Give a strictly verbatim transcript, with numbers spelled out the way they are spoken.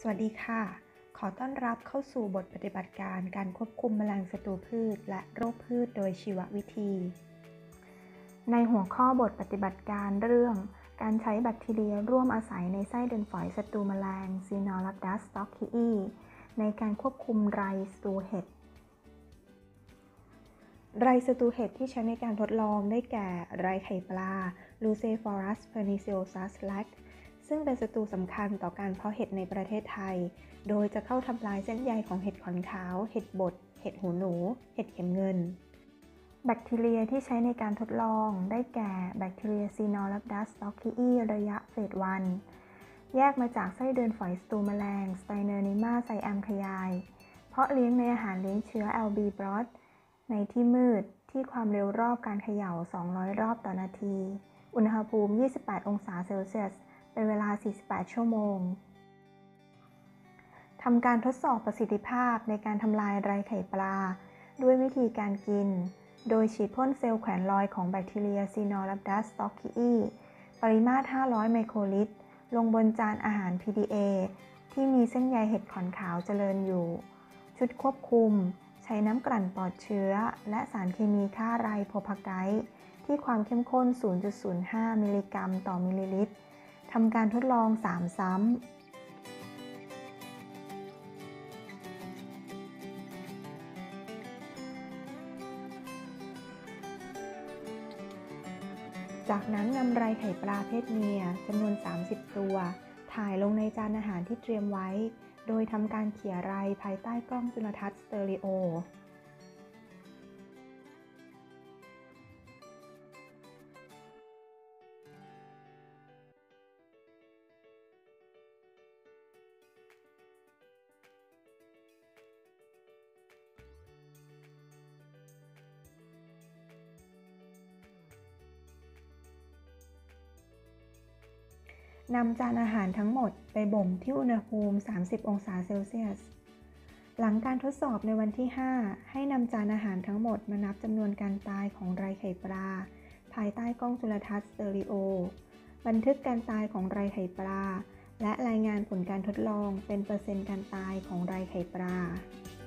สวัสดีค่ะ ขอต้อนรับเข้าสู่บทปฏิบัติการการควบคุมแมลงศัตรูพืชและโรคพืชโดยชีววิธี ในหัวข้อบทปฏิบัติการเรื่องการใช้แบคทีเรียร่วมอาศัยในไส้เดือนฝอยศัตรูแมลง Sinorhabdus stockeii ในการควบคุมไรศัตรูเห็ด ไรศัตรูเห็ดที่ใช้ในการทดลองได้แก่ไรไข่ปลา Lucephorus perniciosus lac ซึ่งเป็นศัตรูสำคัญต่อการเพาะเห็ดในประเทศไทย โดยจะเข้าทำลายเส้นใยของเห็ดขอนขาว เห็ดบด เห็ดหูหนู เห็ดเข็มเงิน แบคทีเรียที่ใช้ในการทดลองได้แก่แบคทีเรีย Sinorhabdus stockeii ระยะเฟสวันแยกมาจากไส้เดือนฝอยศัตรูแมลง Steinernema siamkii เพาะเลี้ยงในอาหารเลี้ยงเชื้อ Algae broth ในที่มืดที่ความเร็วรอบการเขย่า สองร้อย รอบต่อนาที อุณหภูมิ ยี่สิบแปด องศาเซลเซียส เป็นเวลา สี่สิบแปด ชั่วโมง ทำการทดสอบประสิทธิภาพในการทำลายไรไข่ปลาด้วยวิธีการกิน โดยฉีดพ่นเซลล์แขวนลอยของแบคทีเรีย Sinorhabdus stockeii ปริมาตร ห้าร้อย ไมโครลิตร ลงบนจานอาหาร พี ดี เอ ที่มีเส้นใยเห็ดขอนขาวเจริญอยู่ ชุดควบคุมใช้น้ำกลั่นปลอดเชื้อและสารเคมีฆ่าไรโพรพาไกต์ที่ความเข้มข้น ศูนย์จุดศูนย์ห้า มิลลิกรัมต่อมิลลิลิตร ทำการทดลอง สาม ซ้ำ จากนั้นนำไรไข่ปลาเพศเมียจำนวน สามสิบ ตัว ถ่ายลงในจานอาหารที่เตรียมไว้ โดยทำการเขี่ยไรภายใต้กล้องจุลทรรศน์สเตอริโอนำจานอาหารทั้งหมดไปบ่มที่อุณหภูมิ สามสิบ องศาเซลเซียส หลังการทดสอบในวันที่ ห้า ให้นำจานอาหารทั้งหมดมานับจำนวนการตายของไรไข่ปลาภายใต้กล้องจุลทรรศน์สเตอริโอ บันทึกการตายของไรไข่ปลาและรายงานผลการทดลองเป็นเปอร์เซ็นต์การตายของไรไข่ปลา